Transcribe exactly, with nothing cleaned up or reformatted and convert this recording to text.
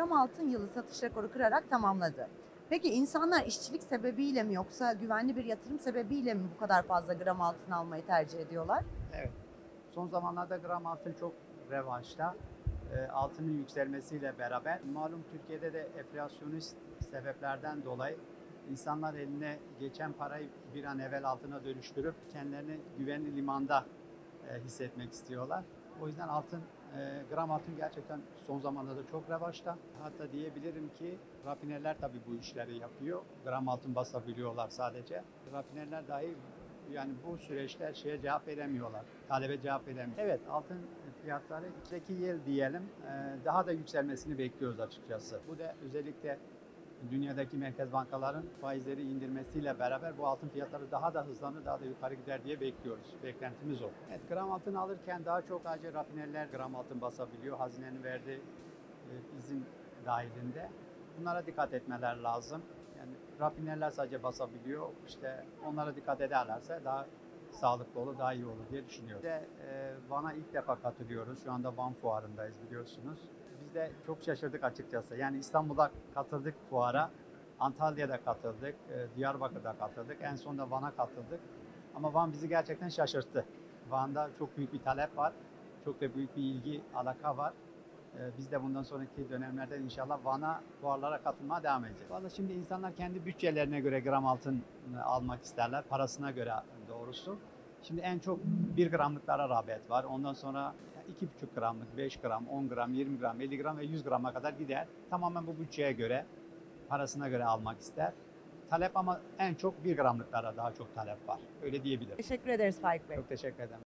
gram altın yılı satış rekoru kırarak tamamladı. Peki insanlar işçilik sebebiyle mi yoksa güvenli bir yatırım sebebiyle mi bu kadar fazla gram altın almayı tercih ediyorlar? Evet. Son zamanlarda gram altın çok revaçta. E, altının yükselmesiyle beraber malum Türkiye'de de enflasyonist sebeplerden dolayı insanlar eline geçen parayı bir an evvel altına dönüştürüp kendilerini güvenli limanda e, hissetmek istiyorlar. O yüzden altın, e, gram altın gerçekten son zamanlarda çok revaçta. Hatta diyebilirim ki rafinerler tabii bu işleri yapıyor. Gram altın basabiliyorlar sadece. Rafinerler dahi yani bu süreçte şeye cevap veremiyorlar. Talebe cevap veremiyor. Evet, altın fiyatları iki yıl diyelim daha da yükselmesini bekliyoruz açıkçası. Bu da özellikle dünyadaki merkez bankaların faizleri indirmesiyle beraber bu altın fiyatları daha da hızlanır, daha da yukarı gider diye bekliyoruz. Beklentimiz o. Evet, gram altın alırken daha çok sadece rafinerler gram altın basabiliyor. Hazinenin verdiği e, izin dahilinde. Bunlara dikkat etmeler lazım. Yani rafinerler sadece basabiliyor. İşte onlara dikkat ederlerse daha sağlıklı olur, daha iyi olur diye düşünüyorum. Biz de e, Van'a ilk defa katılıyoruz. Şu anda Van Fuarı'ndayız biliyorsunuz. Biz de çok şaşırdık açıkçası. Yani İstanbul'da katıldık fuara, Antalya'da katıldık, e, Diyarbakır'da katıldık, en sonunda Van'a katıldık. Ama Van bizi gerçekten şaşırttı. Van'da çok büyük bir talep var, çok da büyük bir ilgi, alaka var. Biz de bundan sonraki dönemlerde inşallah Van'a fuarlara katılmaya devam edeceğiz. Valla şimdi insanlar kendi bütçelerine göre gram altın almak isterler, parasına göre doğrusu. Şimdi en çok bir gramlıklara rağbet var. Ondan sonra iki buçuk gramlık, beş gram, on gram, yirmi gram, elli gram ve yüz grama kadar gider. Tamamen bu bütçeye göre, parasına göre almak ister. Talep ama en çok bir gramlıklara daha çok talep var. Öyle diyebilirim. Teşekkür ederiz Faik Bey. Çok teşekkür ederim.